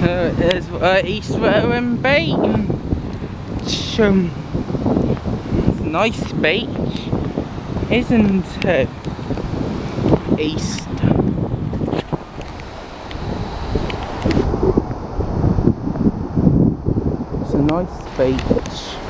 There's East Wittering Beach. It's a nice beach, isn't it? East. It's a nice beach.